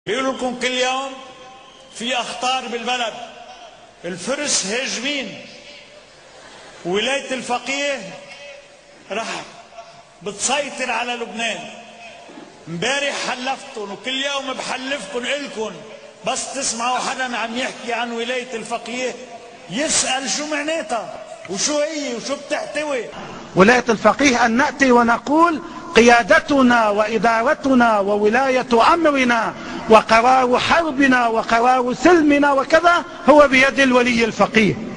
بيقولوا لكم كل يوم في اخطار بالبلد، الفرس هاجمين، ولاية الفقيه رح بتسيطر على لبنان. امبارح حلفتكم وكل يوم بحلفكم إلكم بس تسمعوا حدا عم يحكي عن ولاية الفقيه يسأل شو معناتها وشو هي وشو بتحتوي. ولاية الفقيه أن نأتي ونقول قيادتنا وإدارتنا وولاية أمرنا وقرار حربنا وقرار سلمنا وكذا هو بيد الولي الفقيه.